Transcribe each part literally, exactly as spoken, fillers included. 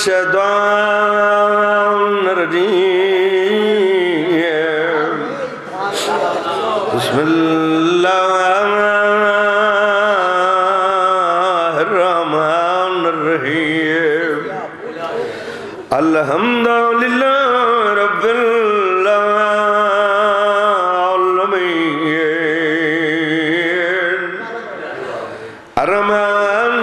الشيطان الرجيم بسم الله الرحمن الرحيم الحمد لله رب العالمين الرحمن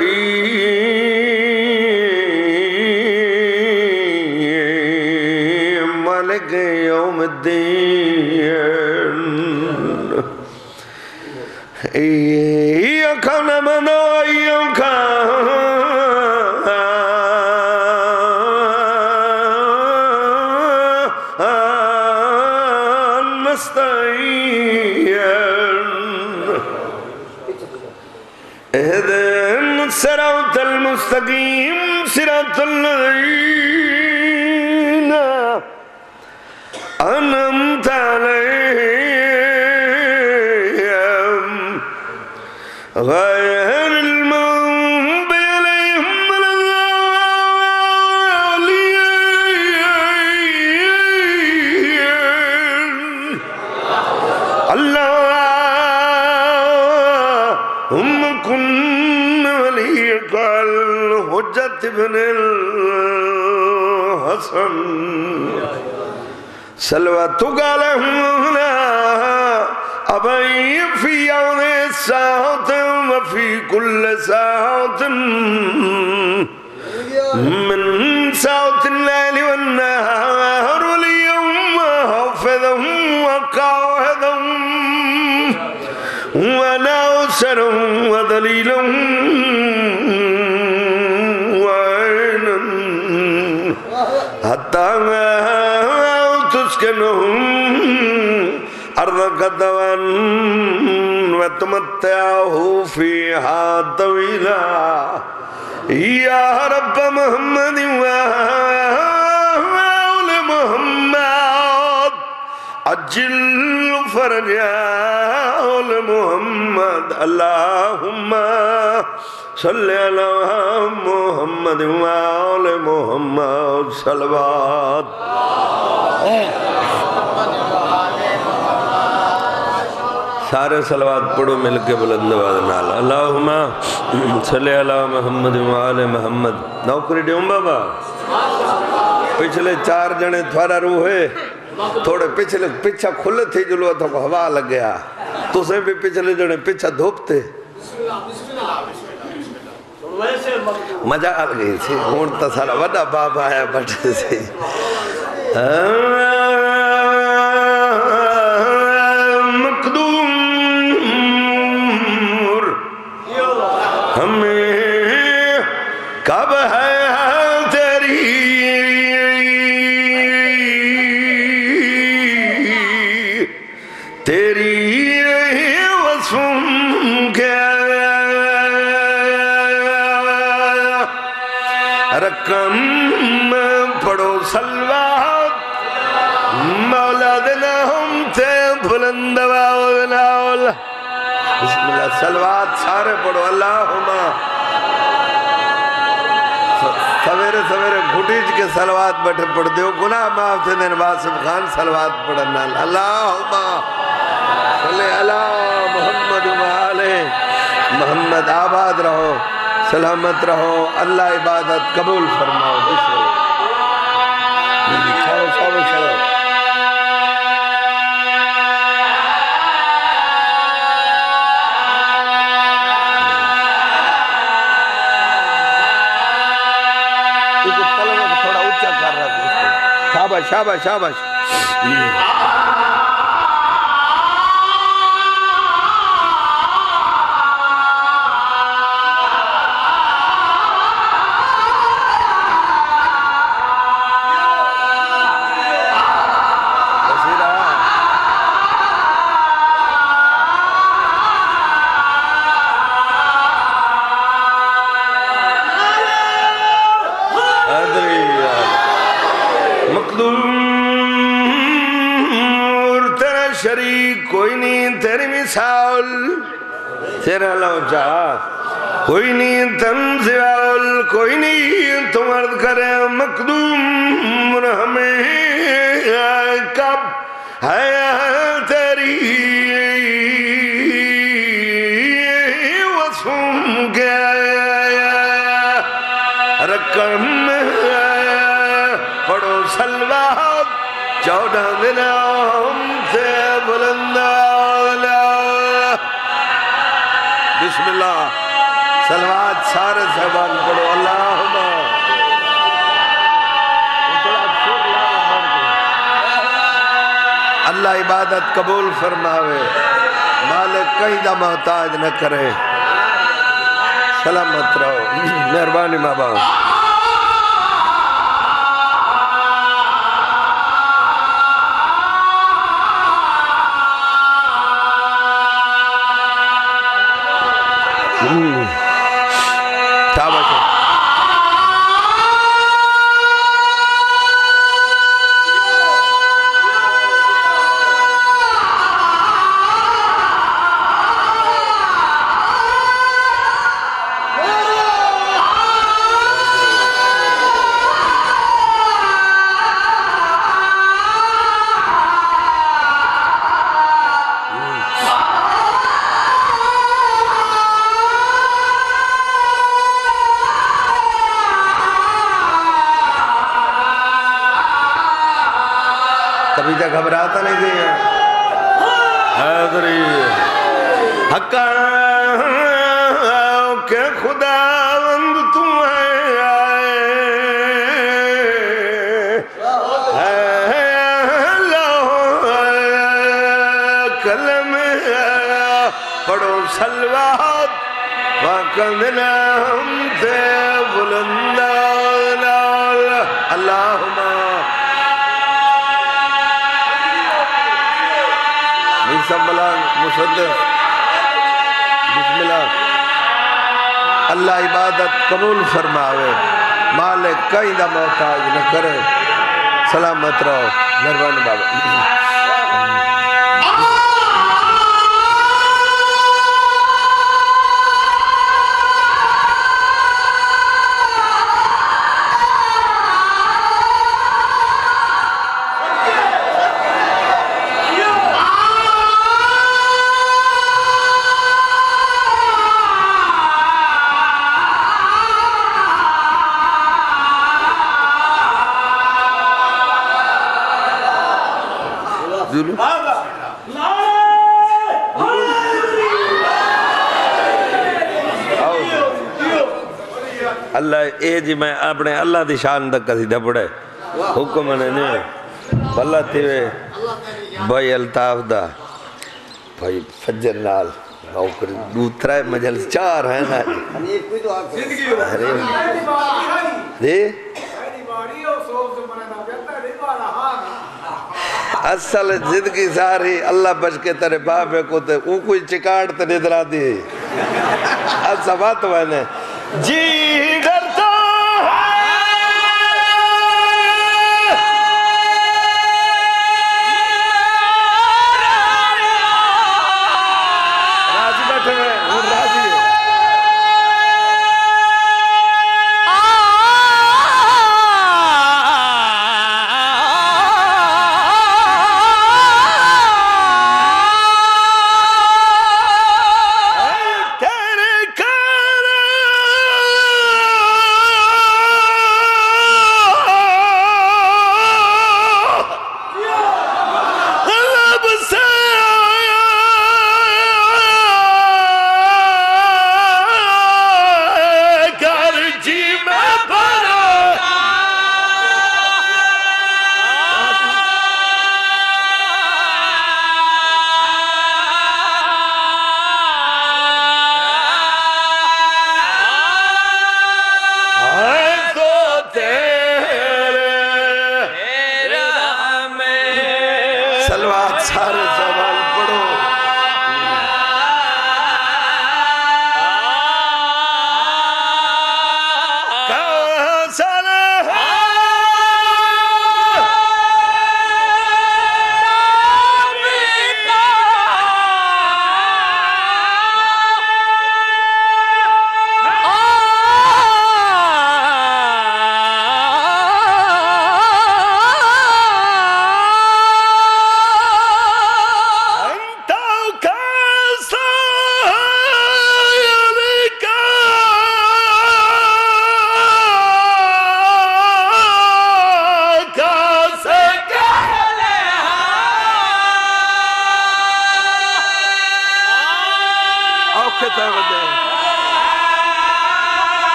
الرحيم مالك يوم الدين إياك نعبد وإياك اهدنا الصراط المستقيم صراط الذين أنعمت عليهم غير المغضوب عليهم ولا الضالين اللهم كن وليك الحجة بن الحسن صلواتك عليه أبي في يوم الساعة وفي كل ساعة من ساعة الليل والنهار واليوم حافظهم وقاعدهم وناصرهم وذليلهم وعينا حتى تسكنهم أرضك دوان وتمتعه فيها طويلا يا رب محمد وآل محمد عجل فرجا آل محمد اللهم صل على محمد وآل محمد صلوات سارے صلوات پڑھو مل کے بلند آواز نال اللہم صلی علی محمد وآل محمد نوکری دیوں بابا پچھلے چار جنے تھوڑا روح ہے تھوڑے پچھلے پچھا کھلے تھے جلوہ تھا کو ہوا لگ گیا تو سے بھی پچھلے جنے پچھا دھوپتے مجھا آل گئی تھی ہونتا سارا وڈا بابا ہے بٹھے سے مقدور ہمیں کب ہے تیری تیری وصفوں کے رقم پڑھو سلوات مولا دینا ہم تے بلند واؤل بسم اللہ سلوات سارے پڑھو اللہم سویرے سویرے گھٹیج کے سلوات بیٹھے پڑھ دیو گناہ معاف تھے دین باسم خان سلوات پڑھنا اللہم صلی اللہ محمد وآلہ محمد آباد رہو سلامت رہو اللہ عبادت قبول فرماؤ بسم اللہ چھاو چھاو چھاو تھوڑا اچھا کر رہا تھا شاباش شاباش شاباش شریک کوئی نہیں تیری مثال تیرا لو چاہ کوئی نہیں تنزیال کوئی نہیں تم عرض کرے مقدوم ہمیں کب ہے تیری وسوم کے رقم پڑھو سلوات چودہ دن ہم سے بلندہ بسم اللہ سلوات سارے صحبان پڑھو اللہم اللہ عبادت قبول فرماوے مالک کہیں دا محتاج نہ کرے سلامت رہو مہربانی ماں باپ شاباش کبھی تک گھبراتا نہیں گیا حضری حقا کہ خداوند تم ہے کلم پڑھو سلوات وقندنا ہم سے بلندہ اللہم سنبلان مصدق بسم اللہ اللہ عبادت قبول فرماوے مالک کہیں دا محتاج نہ کرے سلامت رہو مہربانی بابا اللہ اے جی میں اپنے اللہ دی شان تک کسی دپڑے حکم نے نہیں اللہ تیوے بھائی الطاف دا بھائی فجر نال دوترہ مجلس چار ہیں نا جی اصل زندگی ساری اللہ بچ کے ترے بابے کو تے اون کوئی چکاڑ تے ندرہ دی اصل بات میں نے جی ڈرتا راضی بیٹھے ہیں وہ راضی ہے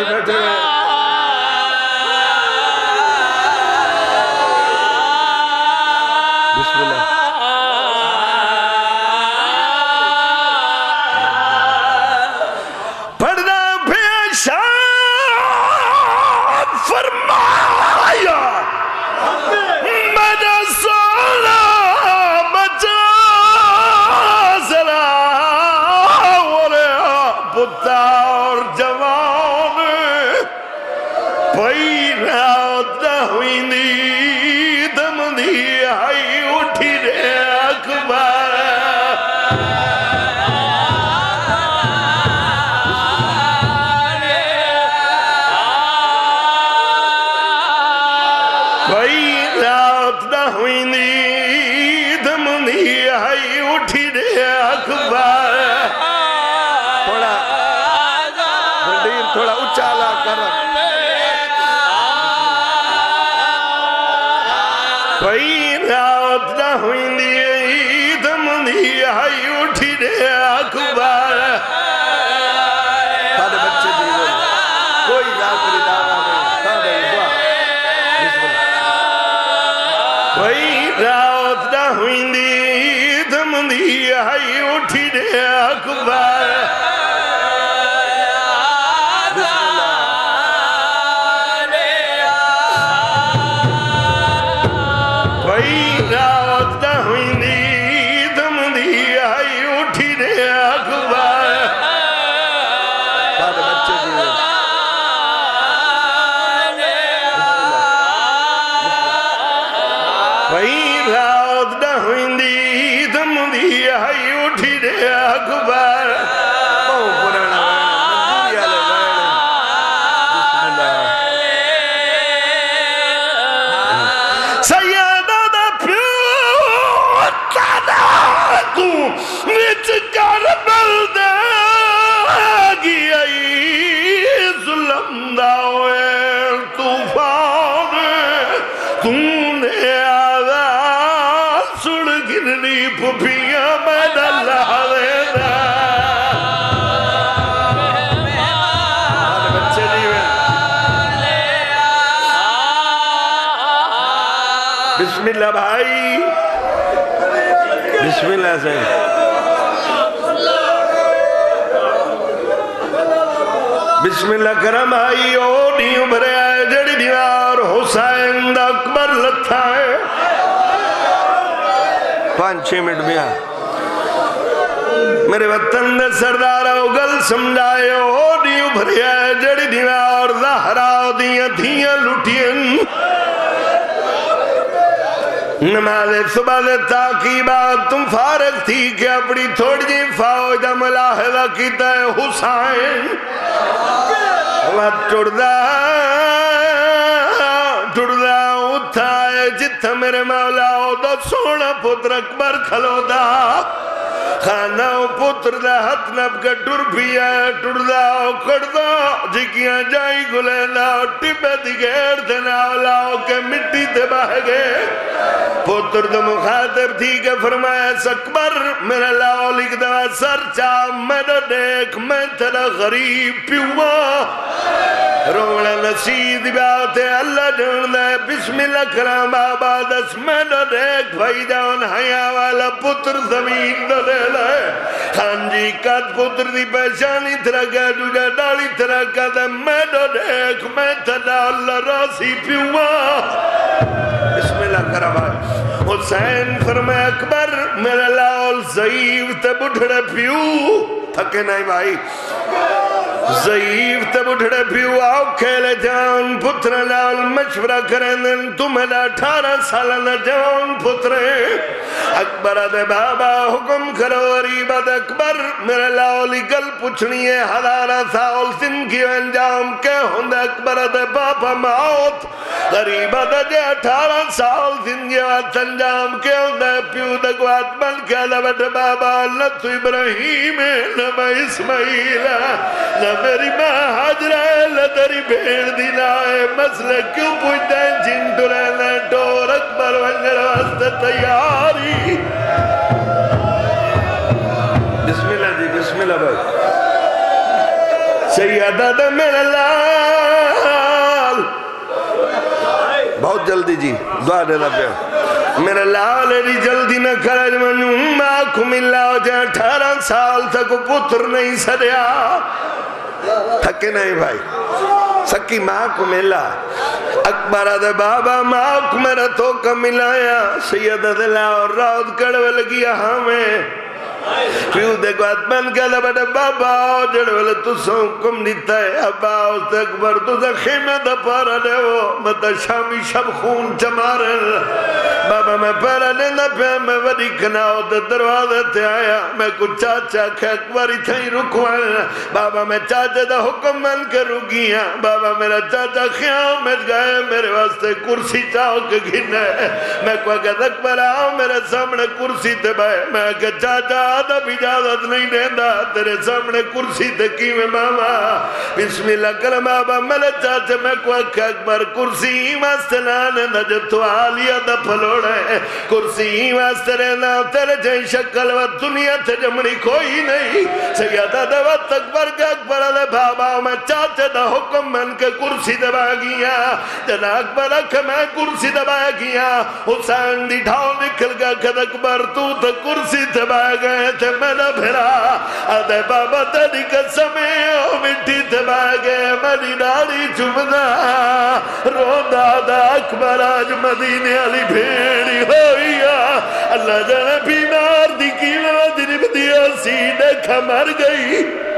جی بیٹھے ہیں بسم اللہ پڑھنا پیشان فرمایا میرا سونا بچا ذرا اور پتا اور جوان پئی رات ہوئی نی دم دی آئی اٹھی رے اکبر پئی رات نہ ہوئی نی دم دی آئی اٹھی رے اکبر تھوڑا بندیر تھوڑا اچالا کر پئی رات نہ ہوئی نی دم دی آئی اٹھی رے اکبر سارے بچے دیوے کوئی ذاکری دعویٰ نہیں سارے دعا بسم اللہ پئی رات نہ ہوئی نی دم دی آئی اٹھی رے اکبر پئی رات نہ ہوئی نی دم دی آئی اٹھی رے اکبر سارے بچے دیوے پئی رات نہ ہوئی نی دم دی آئی اٹھی رے اکبر بہو پرانا منظوری آلے گائنے بسم اللہ سیادہ دا پیو تانا کو وچ کربل دے گی آئی ظلم دا ہوئے طوفان تو نے آدھا سڑ گرنی پھپیاں میں ڈالہ دینا آنے بچے دیوے بسم اللہ بھائی بسم اللہ سے بسم اللہ کرم بھائی او نیو بھرے آئے جڑی دیوار حسین دا اکبر لتھا ہے پانچ چھ منٹ میں آ میرے وطن دے سردارہ گل سمجھائے او نیو بھرے آئے جڑی دیوار زہرا دیاں دھیاں لٹھیں نماز صبح دے تاقیبات تم فارغ تھی کہ اپنی تھوڑی جی فوج ملاحظہ کیتا ہے حسین وقت ٹردہ ٹردہ اتھائے جتھا میرے مولا دا سونا پتر اکبر کھلو دا خانہ پتر دا ہتھ نب کا ٹر پیا ٹردہ کردہ جکیاں جائی گلے دا ٹپے دیگر دینا اولاو کے مٹی دے باہ گئے پتر دا مخاطب تھی کہ فرمایا اکبر میرا لاؤ لکھ دا سر چاہ میرا دیکھ میں تیرا غریب پیوا روڑا نسید بیات ہے اللہ جن دے بسم اللہ کرام آباد اس میرا دیکھ بھائی جان حیاء والا پتر زمین دا دے لے خان جی کت پتر دی پہچانی ترہ گیا جوجہ ڈالی ترہ گیا دے میرا دیکھ میں تیرا اللہ راسی پیوا بسم اللہ کرام آباد حسین فرمائے اکبر میرا لال ضعیف تے بڑھڑے پیو تھکے نہیں بھائی ضعیف تے بڑھڑے پیو آؤ کھیلے جان پتر لال مشورہ کریں دن تمہیں اٹھارہ سالہ جان پترے اکبر دے بابا حکم کرو غریبت اکبر میرے لاؤلی گل پچھنی ہے ہزارہ سال سن کی انجام کے ہندے اکبر دے بابا موت غریبت دے اٹھارہ سال سن کی انجام کے ہندے پیو دکوات بل کے لبٹ بابا نہ تو ابراہیم نہ میں اسماعیل نہ میری ماں حجرہ نہ تیری بھیڑ دینائے مسئلہ کیوں پوچھتے ہیں جن ٹورے نے ٹور اکبر ونجر واسطے تیاری بسم اللہ جی بسم اللہ بھائی سیدہ دا میرا اللہ بہت جلدی جی دعا دینا پہ میرا لال دی جلدی نہ کرج منوں ماں کو ملا ہو جائے اٹھارہ سال تک پتر نہیں سڑیا تھکے نہیں بھائی سکی ماں کو ملا اکبر دے بابا ماں کو میرا تو کا ملایا سید دلہ اور راود کڑوے لگیا ہمیں پیو دیکھو اتمن کہلا بیٹا بابا جڑے والے تو سو حکم دیتا ہے ابا اس تے اکبر تو سے خیمہ دا پارا لے وہ مطا شامی شب خون چمارن بابا میں پارا لیندہ پہ میں وڈی کناؤ دے دروازے تے آیا میں کچھ چاچا کہ اکبری تھیں رکوان بابا میں چاچا دا حکم من کے رکیاں بابا میرا چاچا خیام میں گئے میرے واسطے کرسی چاہو کے گھنے میں کوئی کہتا اکبر آؤ میرے سامنے کرسی تے بھائے میں کہ چاچا آدھا اجازت نہیں دیندہ تیرے سامنے کرسی تکی میں ماما بسم اللہ کرم بابا ملے چاچے میں کو اکبر کرسی واسطے لانے دا جو تو آلیا دا پھلوڑے کرسی واسطے رہنا تیرے جائیں شکل و دنیا تے جمڑی کوئی نہیں سیدہ دا وقت اکبر کا اکبر دے بابا میں چاچے دا حکم من کے کرسی دبا گیا جنا اکبر کہ میں کرسی دبا گیا حسین دی ڈھاؤ نکل گا کہ اکبر تو تا کرسی دبا گئے تے میں نہ بھرا آدھے بابا تیری قسمیں او مٹی تے باگے منی ناری چمدہ روندہ دا اکبر آج مدینے علی بھیڑی ہوئیا اللہ جانے بیمار دی کی میں جنب دیا سینے کھمر گئی